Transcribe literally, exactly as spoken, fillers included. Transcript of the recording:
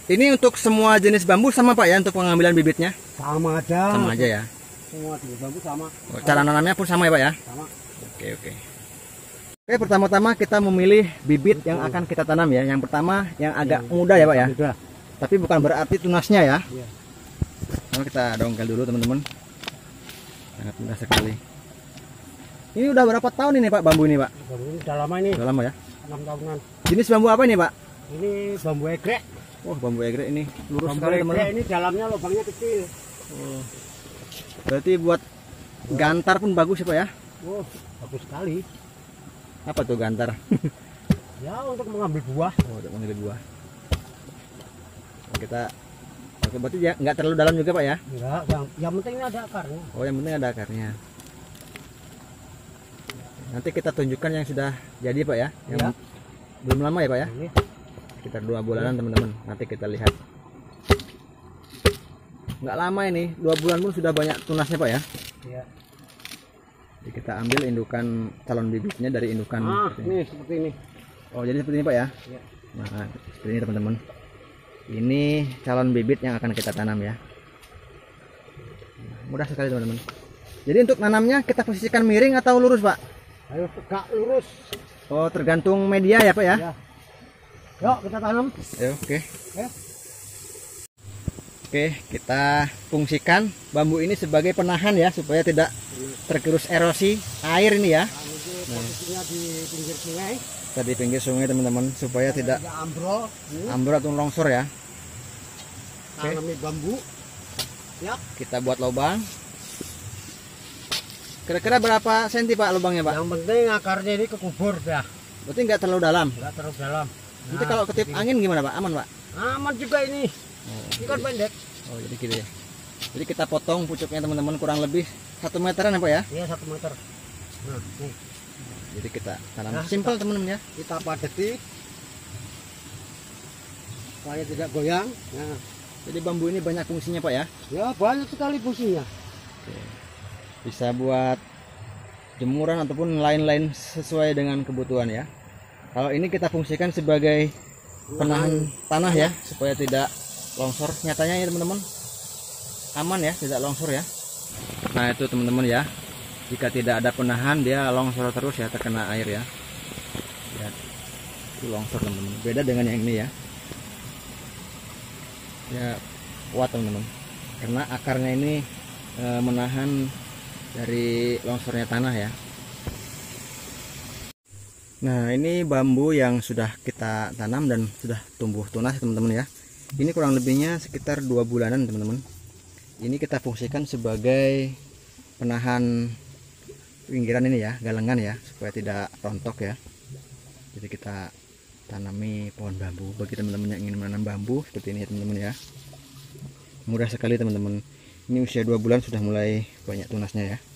Ini untuk semua jenis bambu sama Pak ya untuk pengambilan bibitnya? Sama aja. Sama aja ya. Semua jenis bambu sama. Oh, cara nanamnya pun sama ya Pak ya? Sama. Oke oke. Oke, pertama-tama kita memilih bibit yang akan kita tanam ya. Yang pertama yang agak muda ya Pak ya. Muda. Tapi bukan berarti tunasnya ya. Iya. Nah, kita dongkel dulu teman-teman. Sangat mudah sekali. Ini udah berapa tahun ini Pak bambu ini Pak? Bambu ini udah lama ini. Udah lama ya. enam tahunan. Jenis bambu apa ini Pak? Ini bambu egrek. Wah, bambu egrek ini lurus Bambu sekali egrek teman-teman. ini dalamnya lubangnya kecil. Oh. Berarti buat gantar pun bagus ya Pak ya? Oh, bagus sekali. Apa tuh gantar? Ya untuk mengambil buah. Oh, untuk mengambil buah. Kita oke, berarti ya nggak terlalu dalam juga Pak ya? Enggak, yang yang penting ini ada akarnya. Oh, yang penting ada akarnya. Nanti kita tunjukkan yang sudah jadi Pak ya, yang Ya. belum lama ya Pak ya, Ini. sekitar dua bulanan teman-teman. Nanti kita lihat. Nggak lama ini, dua bulan pun sudah banyak tunasnya Pak ya. Ya. Jadi kita ambil indukan calon bibitnya dari indukan. Ah, seperti ini. ini seperti ini. Oh, jadi seperti ini Pak ya. Ya. Nah, seperti ini teman-teman. Ini calon bibit yang akan kita tanam ya. Mudah sekali teman-teman. Jadi untuk nanamnya kita posisikan miring atau lurus Pak? Ayo tegak lurus. Oh, tergantung media ya Pak ya. Ya. Yuk kita tanam. Ayo, oke. Ya. Oke, kita fungsikan bambu ini sebagai penahan ya supaya tidak tergerus erosi air ini ya. Nah, ini posisinya di pinggir sungai. Tadi pinggir sungai teman-teman supaya tidak Tidak ambrol. Ini ambrol atau longsor ya. Oke. tanami bambu. Ya. Kita buat lubang. Kira-kira berapa senti Pak lubangnya Pak? Yang penting akarnya ini kekubur dah. Berarti nggak terlalu dalam. Enggak terlalu dalam. Nanti Nah, kalau ketip seperti angin gimana Pak? Aman Pak? ini. Aman juga ini. Oh, Ini kan jadi, pendek. oh, jadi gitu ya. Jadi kita potong pucuknya teman-teman kurang lebih satu meteran ya Pak ya. Iya satu meter. Nah, nih Jadi kita tanam Nah, simpel teman-teman ya. kita padati supaya tidak goyang. Nah, Jadi bambu ini banyak fungsinya Pak ya. ya banyak sekali fungsinya. Oke. Bisa buat jemuran ataupun lain-lain sesuai dengan kebutuhan ya. Kalau ini kita fungsikan sebagai penahan tanah ya supaya tidak longsor. Nyatanya ya teman-teman aman ya, tidak longsor ya. Nah itu teman-teman ya, jika tidak ada penahan dia longsor terus ya, terkena air ya. Ya itu longsor teman-teman, beda dengan yang ini ya. Ya kuat teman-teman karena akarnya ini e, menahan dari longsornya tanah ya. Nah ini bambu yang sudah kita tanam dan sudah tumbuh tunas teman-teman ya. Ini kurang lebihnya sekitar dua bulanan teman-teman. Ini kita fungsikan sebagai penahan pinggiran ini ya, galengan ya, supaya tidak rontok ya. Jadi kita tanami pohon bambu bagi teman-teman yang ingin menanam bambu seperti ini teman-teman ya. Mudah sekali teman-teman. Ini usia dua bulan sudah mulai banyak tunasnya ya.